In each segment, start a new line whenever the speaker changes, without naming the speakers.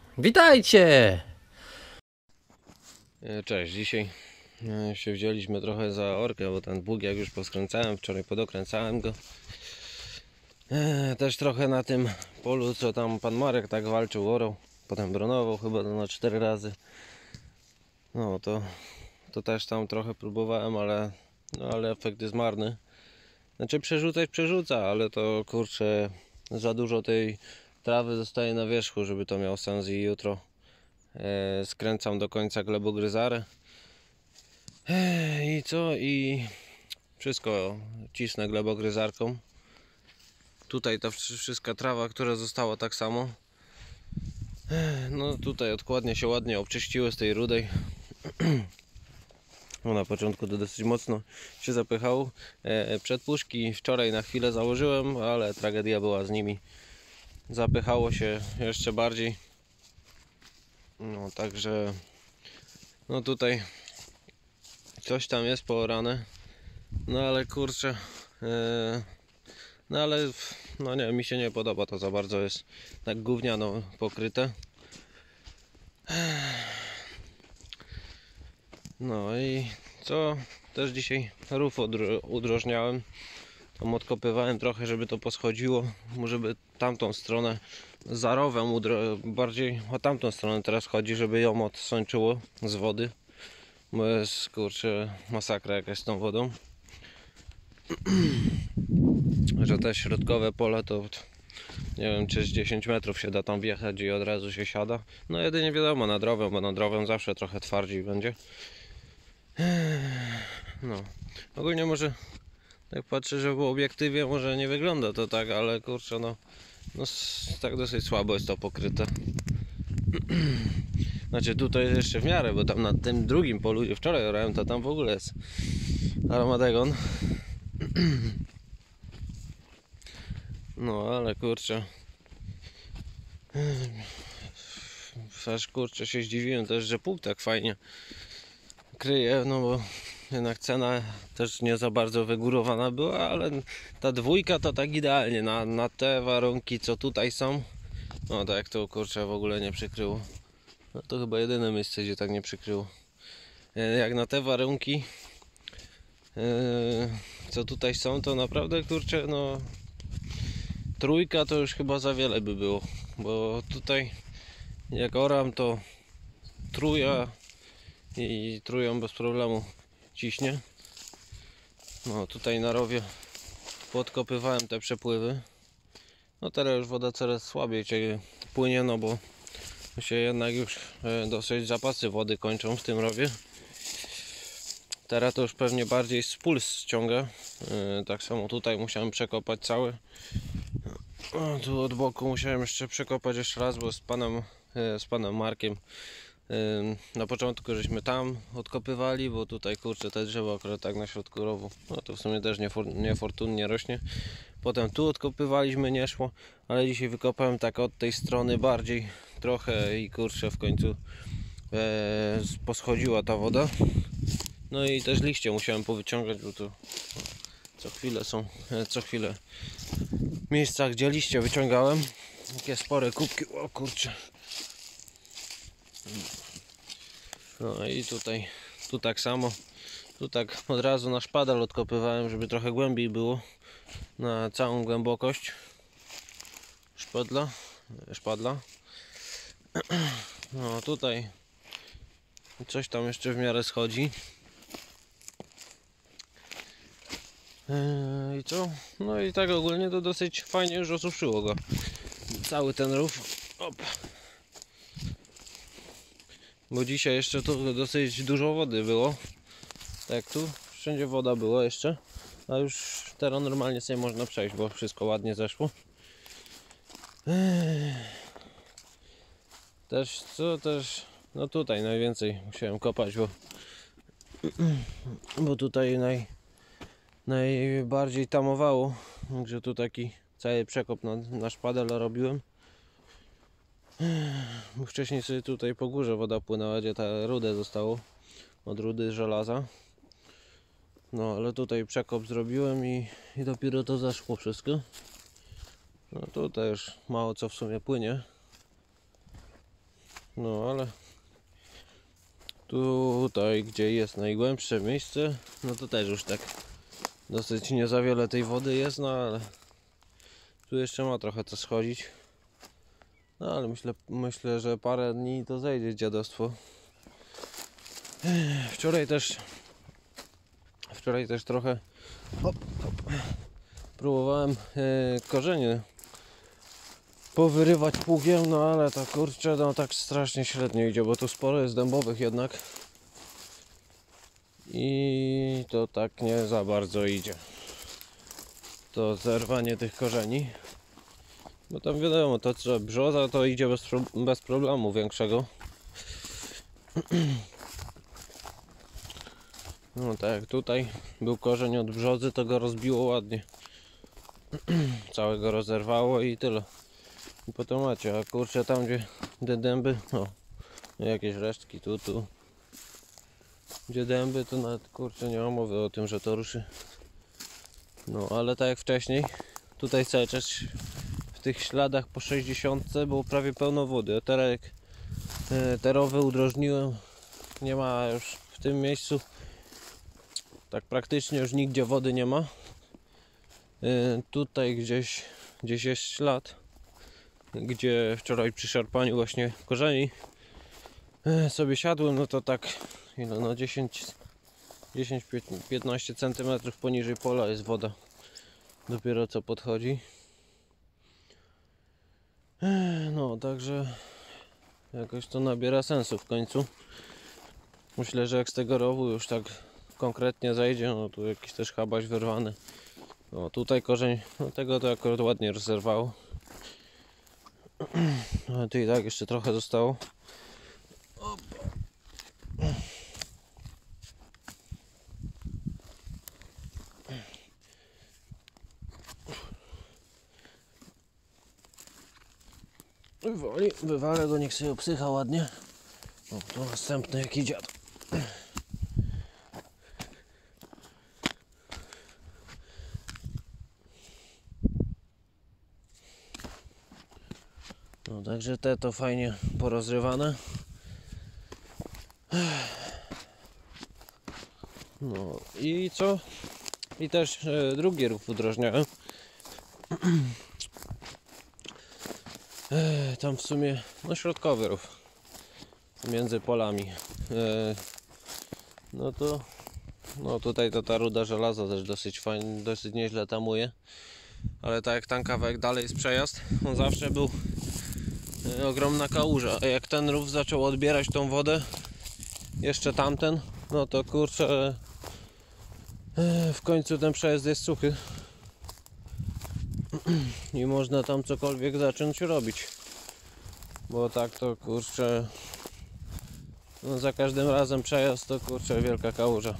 Witajcie!
Cześć, dzisiaj się wzięliśmy trochę za orkę, bo ten bóg jak już poskręcałem, wczoraj podokręcałem go. Też trochę na tym polu, co tam pan Marek tak walczył, orał, potem bronował chyba na 4 razy. No to też tam trochę próbowałem, ale efekt jest marny. Znaczy przerzuca, ale to kurczę, za dużo tej trawy zostaje na wierzchu, żeby to miało sens i jutro skręcam do końca glebogryzarę. I co? I wszystko cisnę glebogryzarką. Tutaj ta wszystka trawa, która została tak samo. No tutaj odkładnie się ładnie obczyściły z tej rudej. No na początku to dosyć mocno się zapychało. Przedpuszki wczoraj na chwilę założyłem, ale tragedia była z nimi. Zapychało się jeszcze bardziej. No także no tutaj coś tam jest poorane. No ale kurczę, no ale no nie, mi się nie podoba to za bardzo, jest tak gówniano pokryte. No i co, też dzisiaj rów udrożniałem. Tam odkopywałem trochę, żeby to poschodziło, żeby tamtą stronę za rowem bardziej o tamtą stronę teraz chodzi, żeby ją odsączyło z wody, bo jest kurczę masakra jakaś z tą wodą. Że te środkowe pole to nie wiem, czy z 10 metrów się da tam wjechać i od razu się siada. No jedynie wiadomo nad rowem, bo nad rowem zawsze trochę twardziej będzie. No, ogólnie może tak patrzę, że w obiektywie może nie wygląda to tak, ale kurczę no tak dosyć słabo jest to pokryte. Znaczy tutaj jest jeszcze w miarę, bo tam na tym drugim polu, gdzie wczoraj orałem, to tam w ogóle jest Armageddon. No ale kurczę, aż kurczę się zdziwiłem też, że pół tak fajnie kryje, no bo jednak cena też nie za bardzo wygórowana była, ale ta dwójka to tak idealnie na te warunki, co tutaj są. No tak to kurczę w ogóle nie przykryło. No to chyba jedyne miejsce, gdzie tak nie przykryło. Jak na te warunki, co tutaj są, to naprawdę kurczę, no trójka to już chyba za wiele by było, bo tutaj jak oram to truja i trują bez problemu ciśnie. No tutaj na rowie podkopywałem te przepływy. No teraz już woda coraz słabiej płynie, no bo się jednak już dosyć zapasy wody kończą w tym rowie. Teraz to już pewnie bardziej z pól ściąga. Tak samo tutaj musiałem przekopać cały. Tu od boku musiałem jeszcze przekopać jeszcze raz, bo z panem Markiem na początku żeśmy tam odkopywali, bo tutaj kurczę te drzewo akurat tak na środku rowu, no to w sumie też niefortunnie rośnie. Potem tu odkopywaliśmy, nie szło, ale dzisiaj wykopałem tak od tej strony bardziej trochę i kurczę w końcu poschodziła ta woda. No i też liście musiałem powyciągać, bo tu co chwilę miejsca, gdzie liście wyciągałem. Takie spore kubki, o kurczę. No i tu tak samo. Tu tak od razu na szpadel odkopywałem, żeby trochę głębiej było. Na całą głębokość szpadla. No tutaj coś tam jeszcze w miarę schodzi. I co? No i tak ogólnie to dosyć fajnie już osuszyło go. Cały ten rów. Op. Bo dzisiaj jeszcze tu dosyć dużo wody było. Tak tu wszędzie woda była jeszcze. A już teraz normalnie sobie można przejść, bo wszystko ładnie zeszło. Też no tutaj najwięcej musiałem kopać, bo tutaj najbardziej tamowało. Także tu taki cały przekop na szpadel robiłem. Bo wcześniej sobie tutaj po górze woda płynęła, gdzie ta rudę zostało od rudy żelaza. No ale tutaj przekop zrobiłem i dopiero to zaszło wszystko. No tutaj już mało co w sumie płynie. No ale tutaj, gdzie jest najgłębsze miejsce, no to też już tak dosyć nie za wiele tej wody jest, no ale tu jeszcze ma trochę co schodzić. No ale myślę, że parę dni to zejdzie dziadostwo. Wczoraj też trochę próbowałem korzenie powyrywać pługiem, no ale to kurczę, no tak strasznie średnio idzie, bo tu sporo jest dębowych jednak i to tak nie za bardzo idzie to zerwanie tych korzeni, bo tam wiadomo, to co brzoza to idzie bez problemu większego. No tak jak tutaj był korzeń od brzozy, to go rozbiło ładnie. Całego rozerwało i tyle. I potem macie, a kurczę tam gdzie dęby, no jakieś resztki tu. Gdzie dęby to nawet kurczę nie ma mowy o tym, że to ruszy. No ale tak jak wcześniej, tutaj cały czas w tych śladach po 60 było prawie pełno wody. Terek terowy udrożniłem, nie ma już w tym miejscu. Tak praktycznie już nigdzie wody nie ma. Tutaj gdzieś jest ślad, gdzie wczoraj przy szarpaniu właśnie korzeni sobie siadłem, no to tak ile, no 10-15 cm poniżej pola jest woda. Dopiero co podchodzi. No także jakoś to nabiera sensu w końcu. Myślę, że jak z tego rowu już tak konkretnie zejdzie, no tu jakiś też chabaś wyrwany. No tutaj korzeń, no tego to akurat ładnie rozerwało. No tu i tak jeszcze trochę zostało. Wywalę go, niech sobie obsycha ładnie. O, tu następny jaki dziad. No także te to fajnie porozrywane. No i co? I też drugi rów udrożniałem. Tam w sumie no środkowy rów między polami. No to no tutaj to ta ruda żelaza też dosyć fajnie, dosyć nieźle tamuje. Ale tak jak tam kawałek dalej jest przejazd, on zawsze był ogromna kałuża. A jak ten rów zaczął odbierać tą wodę, jeszcze tamten, no to kurczę, w końcu ten przejazd jest suchy i można tam cokolwiek zacząć robić, bo tak to kurczę, no za każdym razem przejazd to kurczę wielka kałuża.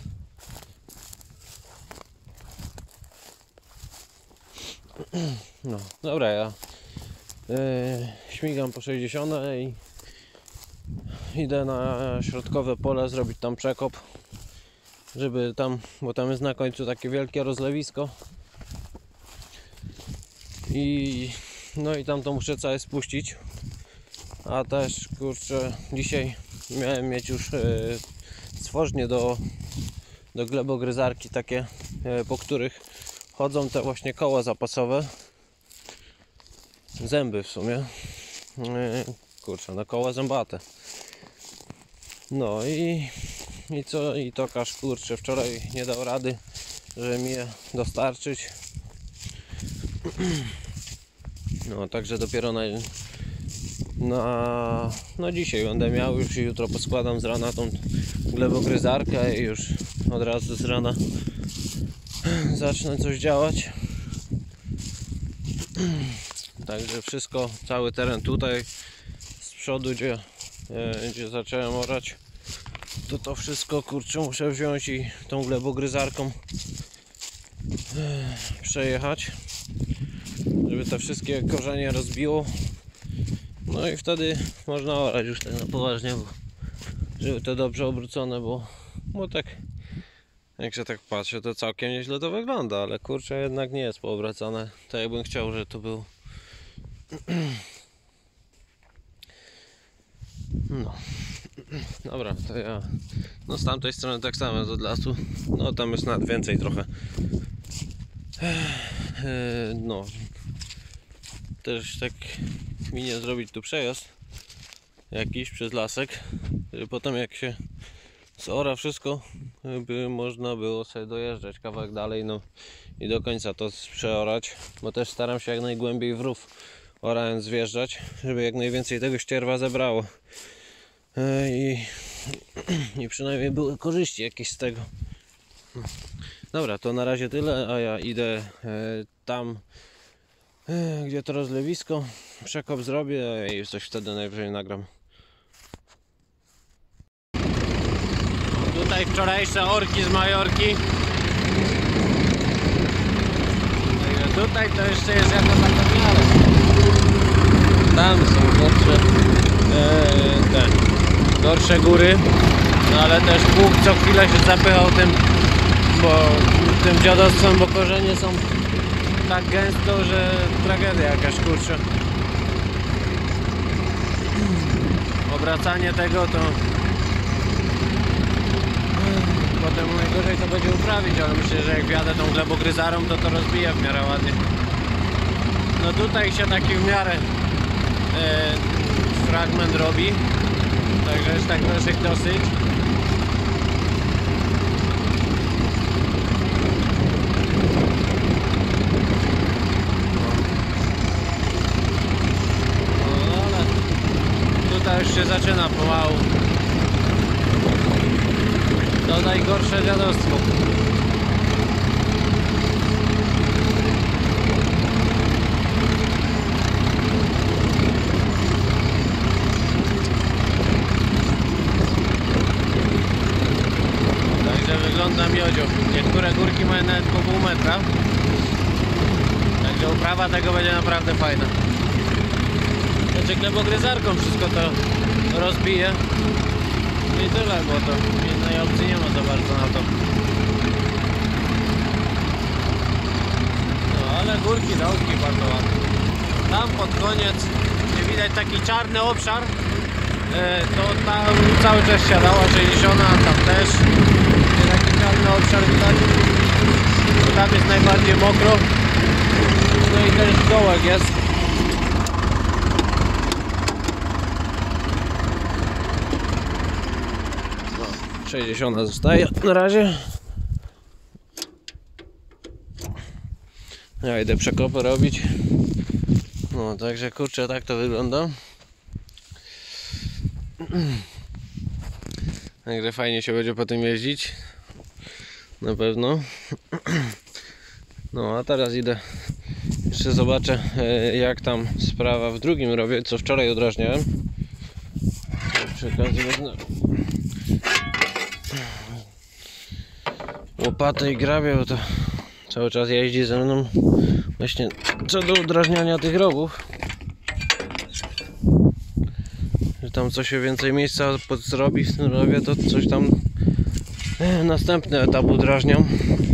No dobra, ja śmigam po 60 i idę na środkowe pole zrobić tam przekop, żeby tam, bo tam jest na końcu takie wielkie rozlewisko i no i tam to muszę całe spuścić. A też kurczę, dzisiaj miałem mieć już stworznie do glebogryzarki takie, po których chodzą te właśnie koła zapasowe, zęby w sumie, kurczę, no koła zębate. No i co? I tokarz kurczę wczoraj nie dał rady, żeby mi je dostarczyć. No także dopiero no dzisiaj będę miał już i jutro poskładam z rana tą glebogryzarkę i już od razu z rana zacznę coś działać. Także wszystko, cały teren tutaj z przodu, gdzie zacząłem orać, to wszystko kurczę muszę wziąć i tą glebogryzarką przejechać, żeby te wszystkie korzenie rozbiło. No i wtedy można orać już tak na poważnie, żeby to dobrze obrócone było. Bo tak jak się tak patrzę, to całkiem nieźle to wygląda, ale kurczę jednak nie jest poobracane tak jakbym chciał, że to było. No. Dobra, to ja... No z tamtej strony tak samo jest od lasu. No tam jest nawet więcej trochę. No. Też tak minie zrobić tu przejazd jakiś przez lasek. Potem jak się zora wszystko, by można było sobie dojeżdżać kawałek dalej, no i do końca to przeorać, bo też staram się jak najgłębiej w rów orając zjeżdżać, żeby jak najwięcej tego ścierwa zebrało i przynajmniej były korzyści jakieś z tego. Dobra, to na razie tyle, a ja idę tam, gdzie to rozlewisko, przekop zrobię i coś wtedy najwyżej nagram. Tutaj wczorajsze orki z Majorki. Tutaj to jeszcze jest jako taka miara. Tam są gorsze góry, no ale też Bóg co chwilę się zapychał tym dziadostwem, bo korzenie są tak gęsto, że tragedia jakaś, kurczę. Obracanie tego to potem najgorzej to będzie uprawić, ale myślę, że jak wjadę tą glebogryzarą, to rozbija w miarę ładnie. No tutaj się taki w miarę fragment robi, także jest tak dosyć. No ale tutaj już się zaczyna pomału. To najgorsze dziadostwo. Także wygląda miodzio. Niektóre górki mają nawet po pół metra. Także uprawa tego będzie naprawdę fajna. Znaczy glebogryzarką wszystko to rozbije. I tyle, bo to innej opcji nie ma za bardzo na to. No ale górki, dołki bardzo ładne. Tam pod koniec, gdzie widać taki czarny obszar, to tam cały czas siadała 60, a tam też taki czarny obszar widać. Tam jest najbardziej mokro. No i też dołek jest. 60 zostaje na razie. Ja idę przekopy robić. No także kurczę, tak to wygląda. Także fajnie się będzie po tym jeździć. Na pewno. No a teraz idę jeszcze zobaczę, jak tam sprawa w drugim rowie, co wczoraj odrażniałem. Przy okazji wezmę łopatę i grabie, bo to cały czas jeździ ze mną właśnie co do udrażniania tych rowów, że tam co się więcej miejsca zrobi w tym rowie, to coś tam następny etap udrażniam,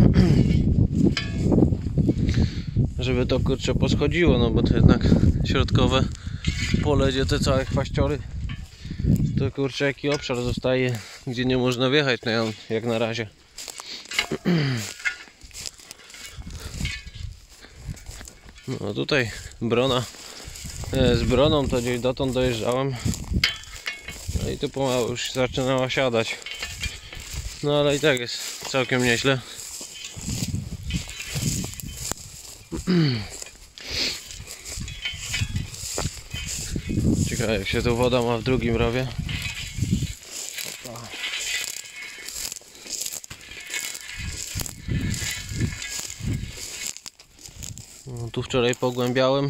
żeby to kurczę poschodziło, no bo to jednak środkowe pole, gdzie te całe chwaściory, to kurczę jaki obszar zostaje, gdzie nie można wjechać, no jak na razie. No tutaj brona, z broną to gdzieś dotąd dojeżdżałem, no i tu pomału już zaczynała siadać, no ale i tak jest całkiem nieźle. Ciekawe jak się tu woda ma w drugim rowie. No, tu wczoraj pogłębiałem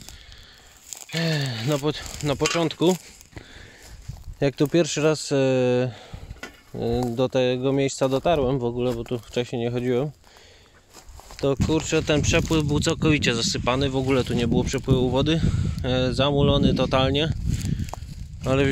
na początku, jak tu pierwszy raz do tego miejsca dotarłem w ogóle, bo tu wcześniej nie chodziłem, to kurczę ten przepływ był całkowicie zasypany, w ogóle tu nie było przepływu wody, zamulony totalnie, ale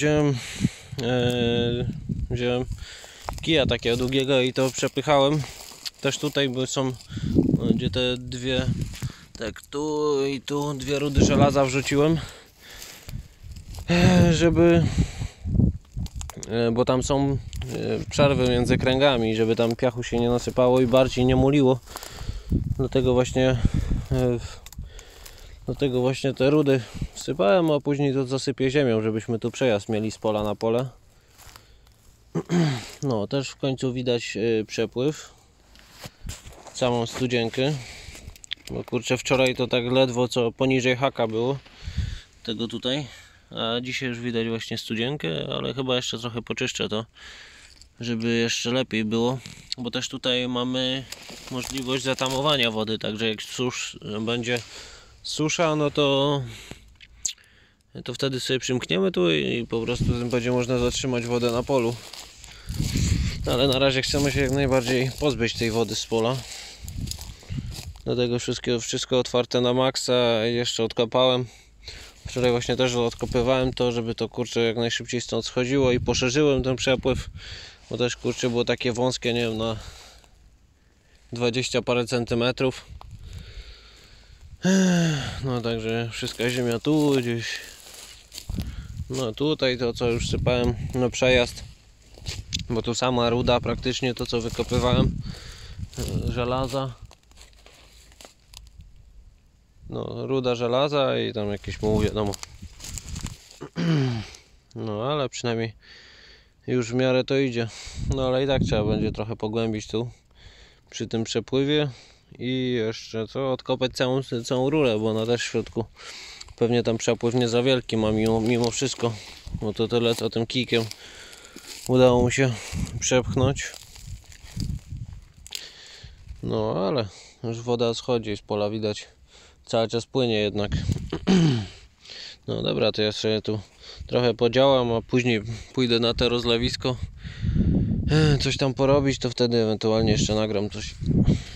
wziąłem kija takiego długiego i to przepychałem. Też tutaj są, gdzie te dwie, tak tu i tu dwie rudy żelaza wrzuciłem żeby, bo tam są przerwy między kręgami, żeby tam piachu się nie nasypało i bardziej nie muliło. Dlatego właśnie te rudy wsypałem, a później to zasypię ziemią, żebyśmy tu przejazd mieli z pola na pole. No, też w końcu widać przepływ, całą studzienkę, bo kurczę, wczoraj to tak ledwo co poniżej haka było tego tutaj, a dzisiaj już widać właśnie studzienkę, ale chyba jeszcze trochę poczyszczę to, żeby jeszcze lepiej było, bo też tutaj mamy możliwość zatamowania wody, także jak będzie susza, no to wtedy sobie przymkniemy tu i po prostu będzie można zatrzymać wodę na polu. Ale na razie chcemy się jak najbardziej pozbyć tej wody z pola. Dlatego wszystko otwarte na maksa. Jeszcze odkopałem. Wczoraj właśnie też odkopywałem to, żeby to kurczę jak najszybciej stąd schodziło i poszerzyłem ten przepływ. Bo też kurczę było takie wąskie, nie wiem, na 20 parę centymetrów. No także wszystka ziemia tu gdzieś. No tutaj to co już sypałem na przejazd. Bo tu sama ruda praktycznie to co wykopywałem, żelaza, no ruda żelaza i tam jakieś muł, wiadomo. No ale przynajmniej już w miarę to idzie. No ale i tak trzeba będzie trochę pogłębić tu przy tym przepływie i jeszcze co, odkopać całą rurę, bo ona też w środku pewnie tam przepływ nie za wielki ma mimo wszystko, bo to tyle co tym kijkiem udało mu się przepchnąć. No ale już woda schodzi z pola, widać cały czas płynie jednak. No dobra, to ja sobie tu trochę podziałam, a później pójdę na to rozlewisko coś tam porobić, to wtedy ewentualnie jeszcze nagram coś.